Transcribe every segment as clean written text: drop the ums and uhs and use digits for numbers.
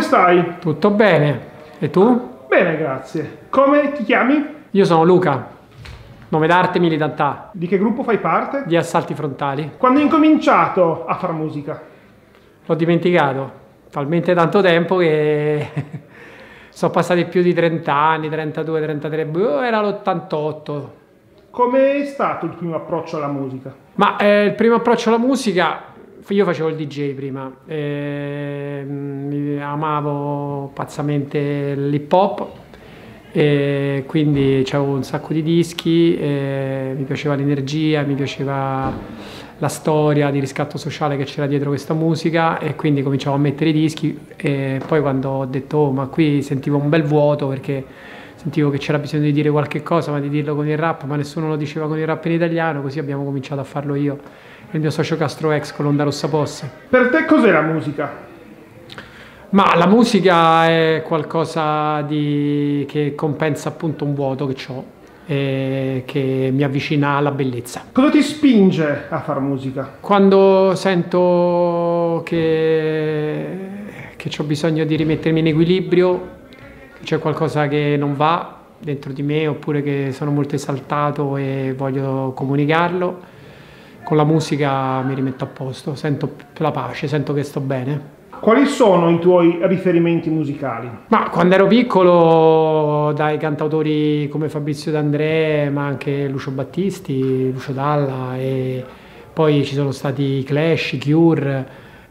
stai? Tutto bene. E tu? Bene, grazie. Come ti chiami? Io sono Luca, nome d'arte Militantà, Di che gruppo fai parte? di Assalti Frontali. Quando hai incominciato a far musica? L'ho dimenticato, talmente tanto tempo che sono passati più di 30 anni, 32, 33, era l'88. Com'è stato il primo approccio alla musica? Ma il primo approccio alla musica, io facevo il DJ prima, amavo pazzamente l'hip hop, e quindi avevo un sacco di dischi, mi piaceva l'energia, mi piaceva la storia di riscatto sociale che c'era dietro questa musica, e quindi cominciavo a mettere i dischi. E poi quando ho detto "Oh, ma qui", sentivo un bel vuoto, perché sentivo che c'era bisogno di dire qualche cosa, ma di dirlo con il rap, ma nessuno lo diceva con il rap in italiano, così abbiamo cominciato a farlo io e il mio socio Castro X con l'Onda Rossa Posse. Per te cos'è la musica? Ma la musica è qualcosa che compensa appunto un vuoto che ho e che mi avvicina alla bellezza. Cosa ti spinge a far musica? Quando sento che ho bisogno di rimettermi in equilibrio, che c'è qualcosa che non va dentro di me, oppure che sono molto esaltato e voglio comunicarlo, con la musica mi rimetto a posto, sento la pace, sento che sto bene. Quali sono i tuoi riferimenti musicali? Ma quando ero piccolo, dai cantautori come Fabrizio D'André, ma anche Lucio Battisti, Lucio Dalla, e poi ci sono stati i Clash, i Cure,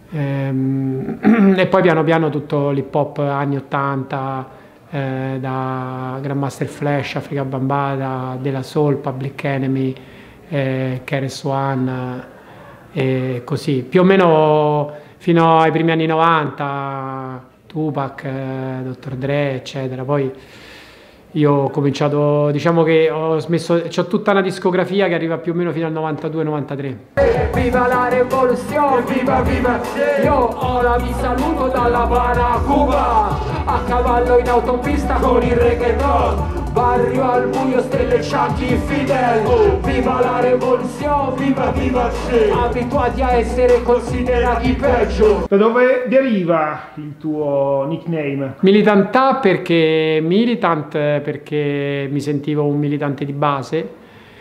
e poi piano piano tutto l'hip hop anni 80, da Grandmaster Flash, Afrika Bambaataa, De La Soul, Public Enemy, KRS-One, e così, più o meno fino ai primi anni 90, Tupac, Dr. Dre, eccetera. Poi io ho cominciato, diciamo che ho smesso, c'ho tutta una discografia che arriva più o meno fino al 92-93. Viva la rivoluzione, viva viva! Io ho la vi saluto dalla Habana a Cuba, a cavallo in autopista con il reggaeton, barrio al buio, stelle, Chucky, Fidel. Viva la rivoluzione, viva viva! Abituati a essere considerati peggio. Da dove deriva il tuo nickname? Militantà perché mi sentivo un militante di base,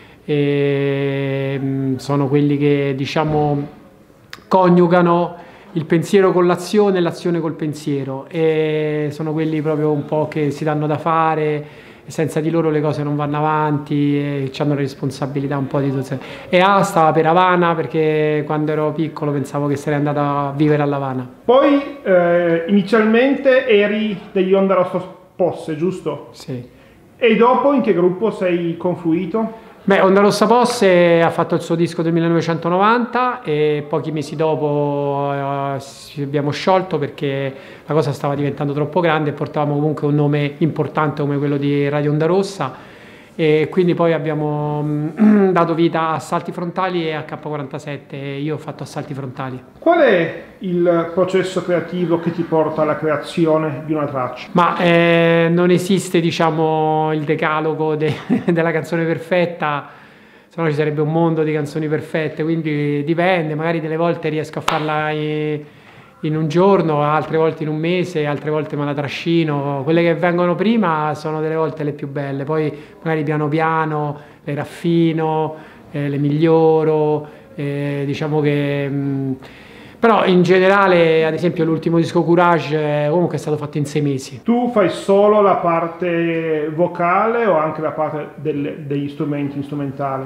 e sono quelli che, diciamo, coniugano il pensiero con l'azione e l'azione col pensiero, e sono quelli proprio un po' che si danno da fare, e senza di loro le cose non vanno avanti, e hanno le responsabilità un po' di tutte. E A stava per Havana, perché quando ero piccolo pensavo che sarei andato a vivere a Havana. Poi inizialmente eri degli Onda Rossa Posse, giusto? Sì. E dopo in che gruppo sei confluito? Beh, Onda Rossa Posse ha fatto il suo disco del 1990 e pochi mesi dopo ci abbiamo sciolto, perché la cosa stava diventando troppo grande e portavamo comunque un nome importante come quello di Radio Onda Rossa, e quindi poi abbiamo dato vita a Assalti Frontali e a K47, e io ho fatto Assalti Frontali. Qual è il processo creativo che ti porta alla creazione di una traccia? Ma non esiste, diciamo, il decalogo della canzone perfetta, se no ci sarebbe un mondo di canzoni perfette, quindi dipende, magari delle volte riesco a farla in un giorno, altre volte in un mese, altre volte me la trascino. Quelle che vengono prima sono delle volte le più belle, poi magari piano piano le raffino, le miglioro, diciamo che... Però in generale, ad esempio, l'ultimo disco Courage comunque è stato fatto in 6 mesi. Tu fai solo la parte vocale o anche la parte degli strumenti, strumentale?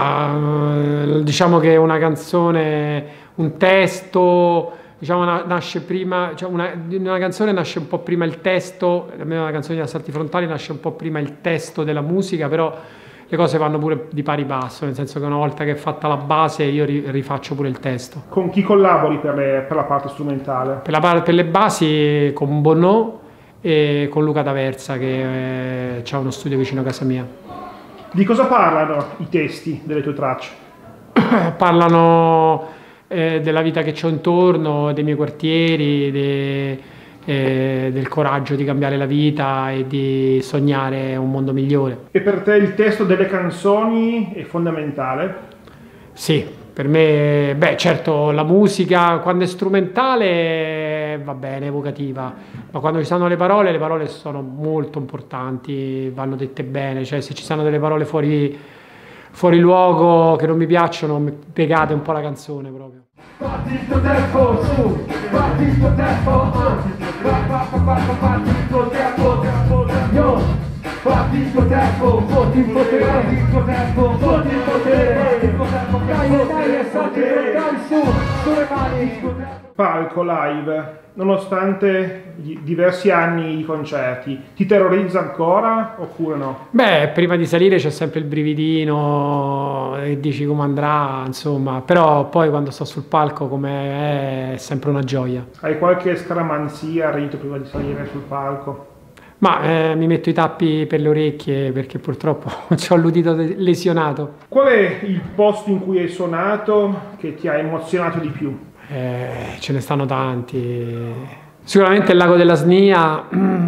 Ma diciamo che una canzone, un testo, diciamo, nasce prima, cioè una canzone nasce un po' prima il testo, almeno una canzone di Assalti Frontali nasce un po' prima il testo della musica, però le cose vanno pure di pari passo, nel senso che una volta che è fatta la base io rifaccio pure il testo. Con chi collabori per la parte strumentale? Per le basi con Bono e con Luca Taversa, che ha uno studio vicino a casa mia. Di cosa parlano i testi delle tue tracce? Parlano della vita che c'ho intorno, dei miei quartieri, del coraggio di cambiare la vita e di sognare un mondo migliore. E per te il testo delle canzoni è fondamentale? Sì, per me, beh, certo, la musica quando è strumentale va bene, evocativa, ma quando ci sono le parole sono molto importanti, vanno dette bene, cioè se ci sono delle parole fuori luogo che non mi piacciono, mi pegate un po' la canzone proprio. Batti il tuo tempo su, batti il tuo tempo, batti il tuo tempo, io, batti il tuo tempo, fotti il potere, batti il tuo tempo, fotti il potere, dai, salti sulle mani. Palco live, nonostante diversi anni di concerti, ti terrorizza ancora oppure no? Beh, prima di salire c'è sempre il brividino e dici come andrà, insomma, però poi quando sto sul palco come è sempre una gioia. Hai qualche scaramanzia, rito prima di salire sul palco? Ma mi metto i tappi per le orecchie perché purtroppo ho l'udito lesionato. Qual è il posto in cui hai suonato che ti ha emozionato di più? Ce ne stanno tanti. Sicuramente il Lago della Snia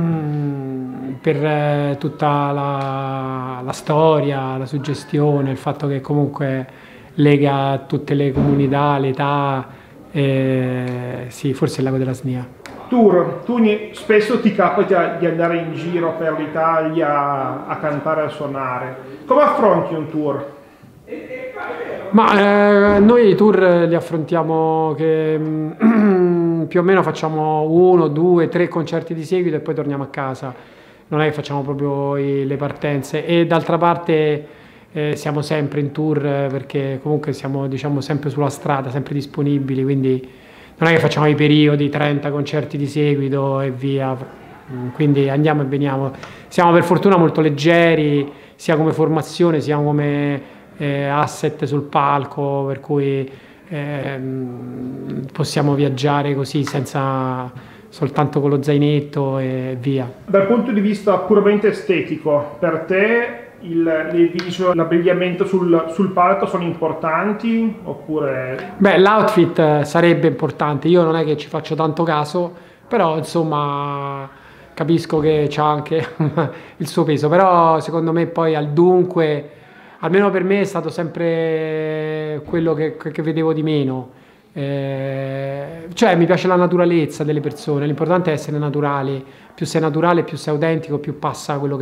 per tutta la storia, la suggestione, il fatto che comunque lega tutte le comunità, le età, sì, forse il Lago della Snia. Tour, spesso ti capita di andare in giro per l'Italia a cantare e a suonare. Come affronti un tour? Ma noi i tour li affrontiamo che più o meno facciamo 1, 2, 3 concerti di seguito e poi torniamo a casa. Non è che facciamo proprio le partenze e d'altra parte siamo sempre in tour perché comunque siamo, diciamo, sempre sulla strada, sempre disponibili, quindi non è che facciamo i periodi, 30 concerti di seguito e via, quindi andiamo e veniamo. Siamo per fortuna molto leggeri, sia come formazione, sia come asset sul palco, per cui possiamo viaggiare così senza soltanto con lo zainetto e via. Dal punto di vista puramente estetico, per te le visual, l'abbigliamento sul palco sono importanti oppure? Beh, l'outfit sarebbe importante, io non è che ci faccio tanto caso, però insomma capisco che c'ha anche il suo peso, però secondo me poi al dunque, almeno per me è stato sempre quello che vedevo di meno, cioè mi piace la naturalezza delle persone, l'importante è essere naturali, più sei naturale, più sei autentico, più passa quello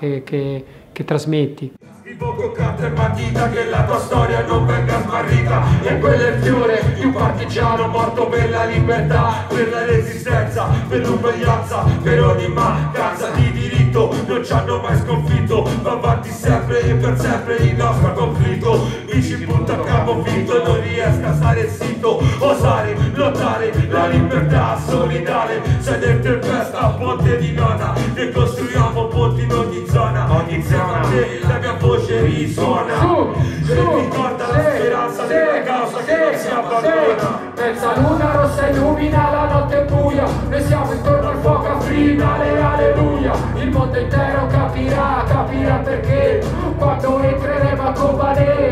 che trasmetti. Scrivo con carta e matita che la tua storia non venga smarrita e quello è il fiore di un partigiano morto per la libertà, per la resistenza, per l'uguaglianza, per ogni mancanza di diritto. Non ci hanno mai sconfitto, va avanti sempre e per sempre il nostro conflitto. Mi ci butta a capo finto e non riesco a stare zitto. Osare, lottare, la libertà solidale, sederti in festa a ponte di nona e costruiamo ponti in ogni zona. Insieme a te la mia voce risuona e ricorda la speranza della causa che non si abbandona. Mezza luna rossa illumina la notte buia, noi siamo intorno al fuoco a finale, alleluia. Il mondo intero capirà perché quando entreremo a Kobane,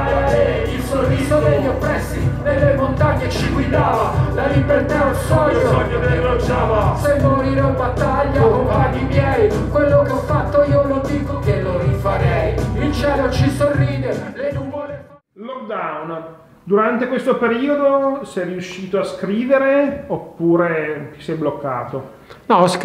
il sorriso degli oppressi nelle montagne ci guidava, la libertà è un sogno dello Java. Se morirò in battaglia, compagni miei, quello che ho fatto io lo dico che lo rifarei. Il cielo ci sorride, le nuvole. Lockdown. Durante questo periodo sei riuscito a scrivere oppure ti sei bloccato? No, ho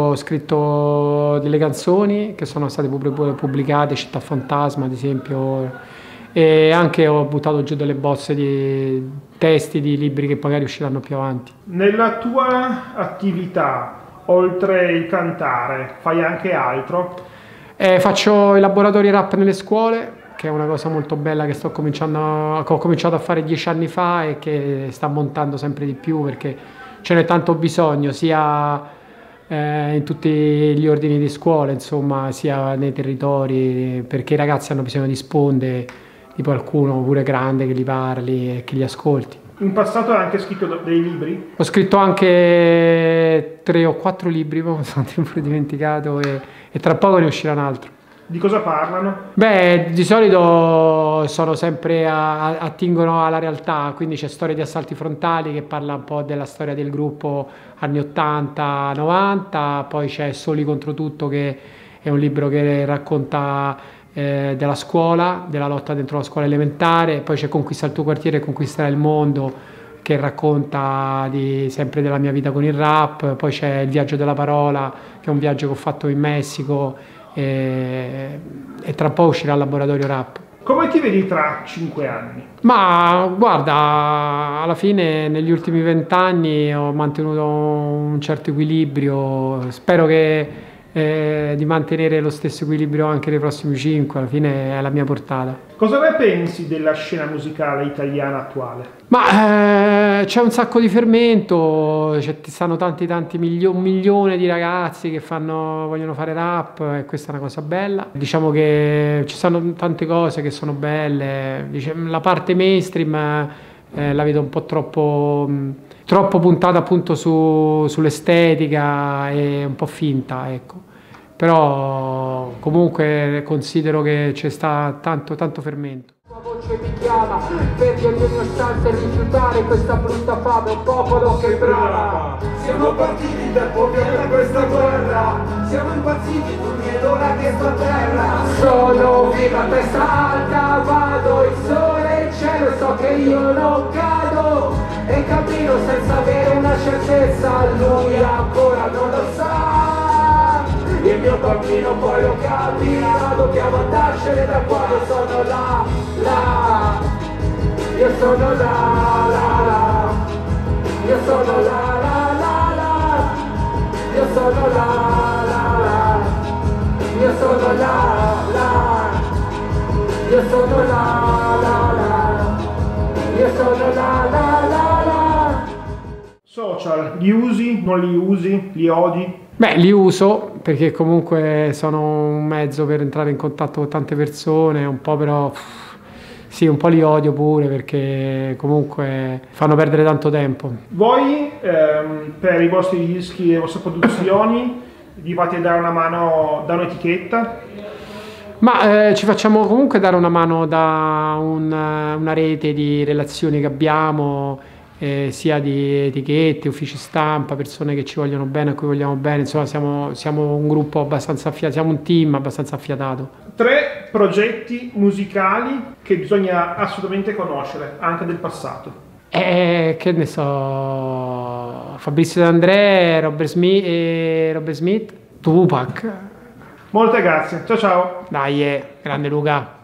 scritto delle canzoni che sono state pubblicate, Città Fantasma ad esempio, e anche ho buttato giù delle bozze di testi di libri che magari usciranno più avanti. Nella tua attività, oltre il cantare, fai anche altro? Faccio i laboratori rap nelle scuole, che è una cosa molto bella che ho cominciato a fare 10 anni fa e che sta montando sempre di più perché ce n'è tanto bisogno, sia in tutti gli ordini di scuola, insomma, sia nei territori, perché i ragazzi hanno bisogno di sponde, di qualcuno pure grande che li parli e che li ascolti. In passato hai anche scritto dei libri? Ho scritto anche 3 o 4 libri, mi sono sempre dimenticato e tra poco ne uscirà un altro. Di cosa parlano? Beh, di solito sono sempre attingono alla realtà, quindi c'è Storia di assalti frontali che parla un po' della storia del gruppo anni 80-90, poi c'è Soli contro tutto che è un libro che racconta della scuola, della lotta dentro la scuola elementare, poi c'è Conquista il tuo quartiere e conquisterai il mondo, che racconta sempre della mia vita con il rap. Poi c'è Il viaggio della parola, che è un viaggio che ho fatto in Messico, e tra un po' uscirà il laboratorio rap. Come ti vedi tra 5 anni? Ma guarda, alla fine negli ultimi 20 anni ho mantenuto un certo equilibrio, spero di mantenere lo stesso equilibrio anche nei prossimi 5, alla fine è la mia portata. Cosa ne pensi della scena musicale italiana attuale? Ma c'è un sacco di fermento, ci stanno un milione di ragazzi che vogliono fare rap, e questa è una cosa bella. Diciamo che ci stanno tante cose che sono belle, la parte mainstream la vedo un po' troppo puntata appunto sull'estetica e un po' finta, ecco. Però comunque considero che c'è sta tanto fermento. La voce mi chiama per ogni mio stanza e rifiutare questa brutta fame, un popolo che brama. Siamo partiti per portare questa guerra, siamo impazziti, tu mi l'ora che sta a terra. Sono viva a testa alta, vado il sole e il cielo, so che io non cado e cammino senza avere una certezza, lui ancora non lo sa. Il mio bambino poi lo capirà, dobbiamo andarcene da qua, io sono là, io sono là, io sono là, io sono là, io sono là, io sono là, io sono là. Social, li usi, non li usi, li odi? Beh, li uso perché comunque sono un mezzo per entrare in contatto con tante persone, un po' però sì, un po' li odio pure perché comunque fanno perdere tanto tempo. Voi per i vostri dischi e le vostre produzioni vi fate dare una mano da un'etichetta? Ma ci facciamo comunque dare una mano da una rete di relazioni che abbiamo, sia di etichette, uffici stampa, persone che ci vogliono bene, a cui vogliamo bene, insomma siamo un gruppo abbastanza affiatato, siamo un team abbastanza affiatato. 3 progetti musicali che bisogna assolutamente conoscere, anche del passato. Che ne so, Fabrizio De André, Robert Smith, Tupac. Molte grazie, ciao ciao! Dai, grande Luca.